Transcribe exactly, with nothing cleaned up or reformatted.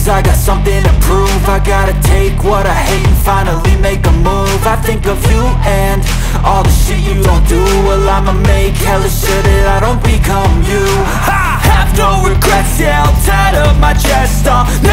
cause I got something to prove. I gotta take what I hate and finally make a move. I think of you and all the shit you don't do. Well, I'ma make hella sure that I don't become you. I have no regrets, yeah, I'll tie up my chest. uh,